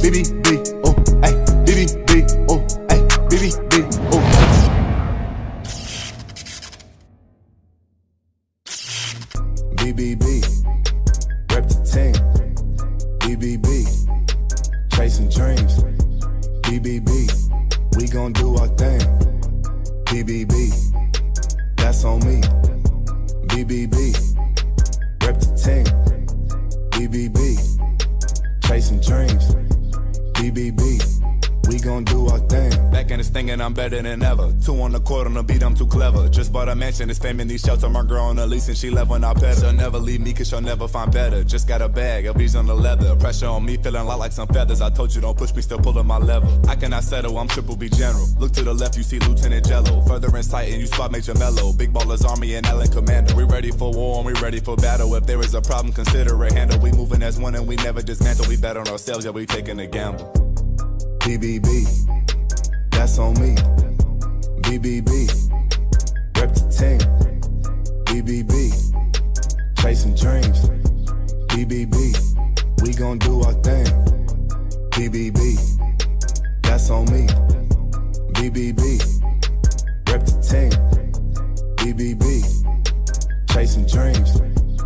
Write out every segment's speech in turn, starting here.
BBB, oh, ay, BBB, oh, ay, BBB, oh. BBB, rep the team. BBB, chasing dreams. BBB, we gon' do our thing. BBB, that's on me. BBB, rep the team. BBB, chasing dreams. BBB, we gon' do our thing. Back in this thing and I'm better than ever. 2 on the court on the beat, I'm too clever. Just bought a mansion, it's fame in these shelter. My girl on the lease and she left when I pet her. She'll never leave me cause she'll never find better. Just got a bag, LB's on the leather. Pressure on me, feeling a lot like some feathers. I told you don't push me, still pulling my lever. I cannot settle, I'm Triple B General. Look to the left, you see Lieutenant Jello. Further in sight and you spot Major Mello. Big Ballers Army and Allen Commander. We ready for war and we ready for battle. If there is a problem, consider it handled. We moving as one and we never dismantle. We bet on ourselves, yeah, we taking a gamble. BBB, that's on me. BBB, rep the team. BBB, chasing dreams. BBB, we gon' do our thing. BBB, that's on me. BBB, rep the team. BBB, chasing dreams.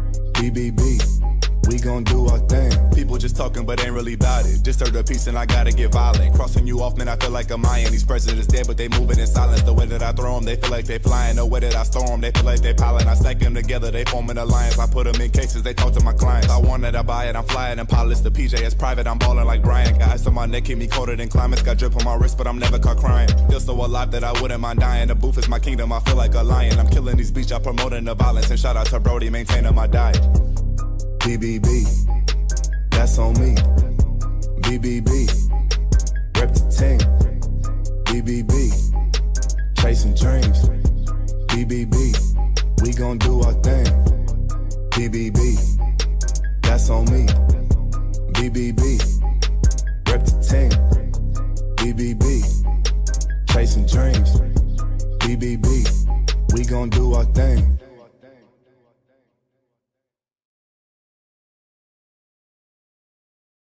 BBB, we gon' do our thing. People just talking but ain't really about it. Just heard a piece and I gotta get violent. Crossing you off, man, I feel like a Mayan. These presidents dead but they moving in silence. The way that I throw them, they feel like they flying. The way that I store them, they feel like they piling. I stack them together, they form an alliance. I put them in cases, they talk to my clients. I want it, I buy it, I'm flying and pilots. The PJ is private, I'm balling like Brian. Got ice on my neck, keep me colder than climates. Got drip on my wrist, but I'm never caught crying. Feel so alive that I wouldn't mind dying. The booth is my kingdom, I feel like a lion. I'm killing these beats, I'm promoting the violence. And shout out to Brody, maintaining my diet. BBB, that's on me. BBB, rep the team. BBB, chasing dreams. BBB, we gon' do our thing. BBB, that's on me. BBB, rep the team. BBB, chasing dreams. BBB, we gon' do our thing.